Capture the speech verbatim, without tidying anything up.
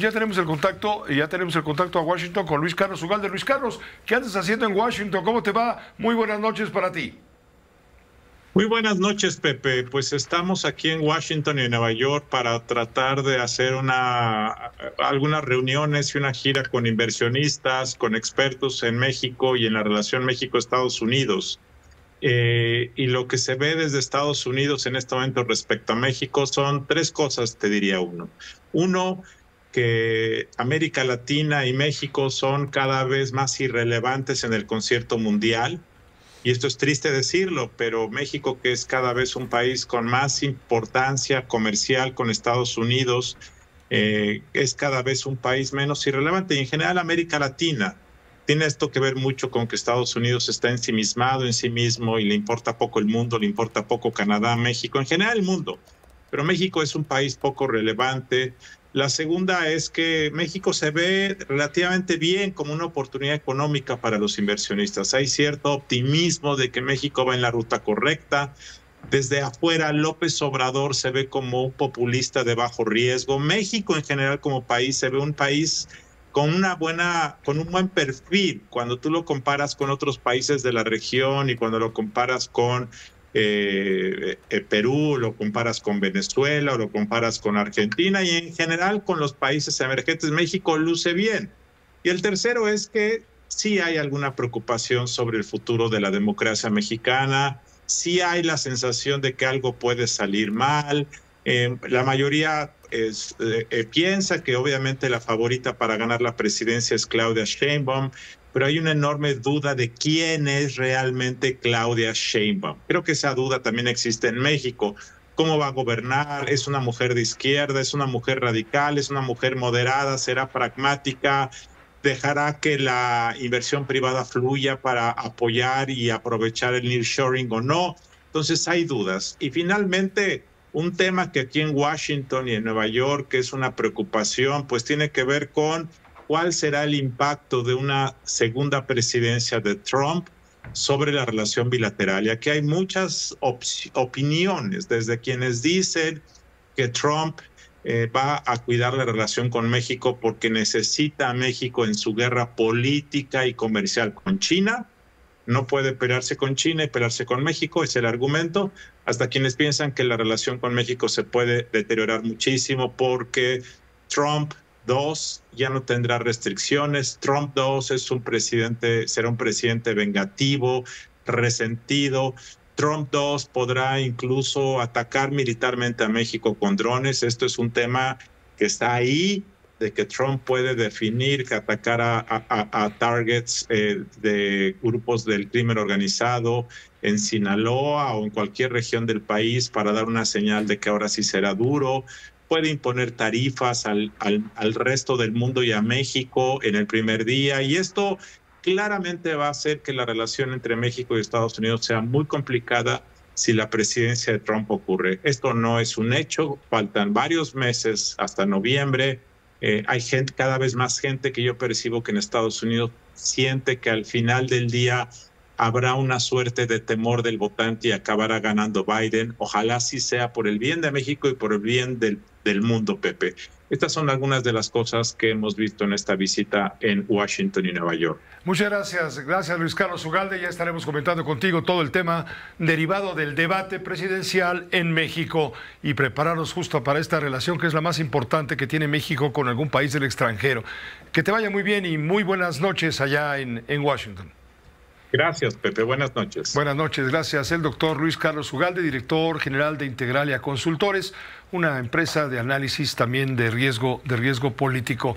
ya tenemos el contacto, ya tenemos el contacto a Washington con Luis Carlos Ugalde. Luis Carlos, ¿qué andas haciendo en Washington? ¿Cómo te va? Muy buenas noches para ti. Muy buenas noches, Pepe. Pues estamos aquí en Washington y en Nueva York para tratar de hacer una, algunas reuniones y una gira con inversionistas, con expertos en México y en la relación México-Estados Unidos. Eh, y lo que se ve desde Estados Unidos en este momento respecto a México son tres cosas, te diría uno. Uno, que América Latina y México son cada vez más irrelevantes en el concierto mundial. Y esto es triste decirlo, pero México, que es cada vez un país con más importancia comercial con Estados Unidos, eh, es cada vez un país menos irrelevante. Y en general América Latina tiene esto que ver mucho con que Estados Unidos está ensimismado en sí mismo y le importa poco el mundo, le importa poco Canadá, México, en general el mundo. Pero México es un país poco relevante. La segunda es que México se ve relativamente bien como una oportunidad económica para los inversionistas. Hay cierto optimismo de que México va en la ruta correcta. Desde afuera, López Obrador se ve como un populista de bajo riesgo. México en general como país se ve un país con una buena, con un buen perfil cuando tú lo comparas con otros países de la región y cuando lo comparas con Eh, eh, Perú, lo comparas con Venezuela o lo comparas con Argentina y en general con los países emergentes. México luce bien. Y el tercero es que sí hay alguna preocupación sobre el futuro de la democracia mexicana, sí hay la sensación de que algo puede salir mal. Eh, la mayoría es, eh, eh, piensa que obviamente la favorita para ganar la presidencia es Claudia Sheinbaum, pero hay una enorme duda de quién es realmente Claudia Sheinbaum. Creo que esa duda también existe en México. ¿Cómo va a gobernar? ¿Es una mujer de izquierda? ¿Es una mujer radical? ¿Es una mujer moderada? ¿Será pragmática? ¿Dejará que la inversión privada fluya para apoyar y aprovechar el nearshoring o no? Entonces hay dudas. Y finalmente, un tema que aquí en Washington y en Nueva York es una preocupación, pues tiene que ver con ¿cuál será el impacto de una segunda presidencia de Trump sobre la relación bilateral? Y aquí hay muchas opiniones, desde quienes dicen que Trump eh, va a cuidar la relación con México porque necesita a México en su guerra política y comercial con China. No puede pelearse con China y pelearse con México, es el argumento, hasta quienes piensan que la relación con México se puede deteriorar muchísimo porque Trump dos ya no tendrá restricciones. Trump dos es un presidente, será un presidente vengativo, resentido. Trump dos podrá incluso atacar militarmente a México con drones. Esto es un tema que está ahí, de que Trump puede definir que atacar a, a, a targets eh, de grupos del crimen organizado en Sinaloa o en cualquier región del país para dar una señal de que ahora sí será duro. Puede imponer tarifas al, al, al resto del mundo y a México en el primer día. Y esto claramente va a hacer que la relación entre México y Estados Unidos sea muy complicada si la presidencia de Trump ocurre. Esto no es un hecho, faltan varios meses hasta noviembre. Eh, hay gente, cada vez más gente que yo percibo que en Estados Unidos siente que al final del día habrá una suerte de temor del votante y acabará ganando Biden. Ojalá sí sea por el bien de México y por el bien del, del mundo, Pepe. Estas son algunas de las cosas que hemos visto en esta visita en Washington y Nueva York. Muchas gracias. Gracias, Luis Carlos Ugalde. Ya estaremos comentando contigo todo el tema derivado del debate presidencial en México y prepararnos justo para esta relación que es la más importante que tiene México con algún país del extranjero. Que te vaya muy bien y muy buenas noches allá en, en Washington. Gracias, Pepe. Buenas noches. Buenas noches. Gracias. El doctor Luis Carlos Ugalde, director general de Integralia Consultores, una empresa de análisis también de riesgo, de riesgo político.